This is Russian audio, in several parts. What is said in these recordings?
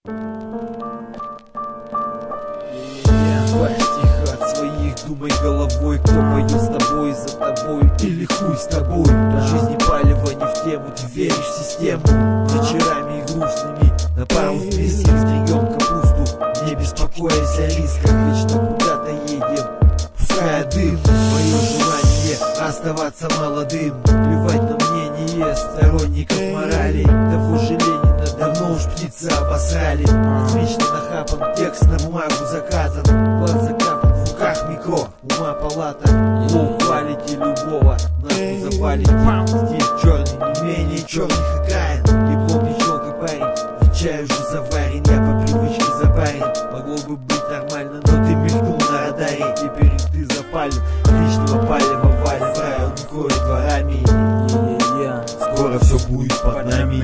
Тихо от своих, думай головой, кто поет с тобой, за тобой или хуй с тобой. На жизни палево не в тему, ты веришь в систему. Вечерами и грустными на пару вместе стрием капусту, не беспокоясь о рисках, вечно куда-то едем, пуская дым. Мое желание оставаться молодым, плевать на мнение сторонников морали. Того же Ленина давно уж птицы обосрали. Отлично нахапан, текст на бумагу закатан, глаз закапан, в руках микро, ума палата. Лоб валите любого, нахуй завалите. Стиль черный, не менее черных окраин. Диплом не челкой парень, отвечаю же заварен. Я по привычке запарен, могло бы быть нормально, но ты мелькнул на радаре. Теперь ты запален, лишнего палева валим. Правил не кроет дворами, скоро все будет под нами.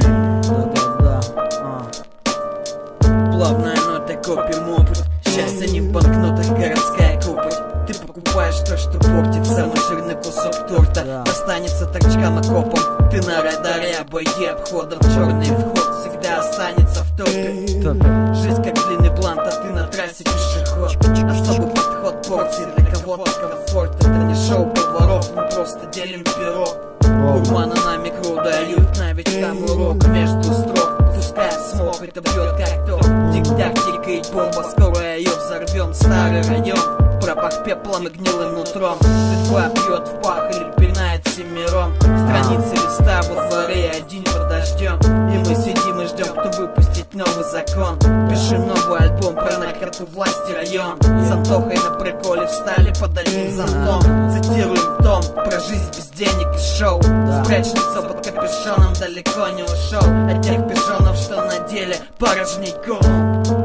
Плавная нота, копим опыт. Счастье не в банкнотах, городская копоть. Ты покупаешь то, что портит самый жирный кусок торта. Останется торчкам окопом. Ты на радаре, обойди обходом. Черный вход всегда останется в топе. Жизнь как длинный блант, а ты на трассе пешеход. Особый подход порции для кого-то комфорт. Это не шоу поваров, мы просто делим пирог. Урмана на микро дают новичкам урок между строк. Пускай смог, это бьет как то. Тик-так тикает бомба, скоро ее взорвем. Старый район пропах пеплом и гнилым нутром. Судьба бьет в пах или пинает семером. Страницы листа во дворе, один под дождем. И мы сидим и ждем, кто выпустить новый закон. Пишем новый альбом про наркоту власти район. С Антохой на приколе встали под одним зонтом. Цитируем том про жизнь без денег и шоу. Спрячь лицо под капюшоном, далеко не ушел от тех пижонов, что на деле порожняком.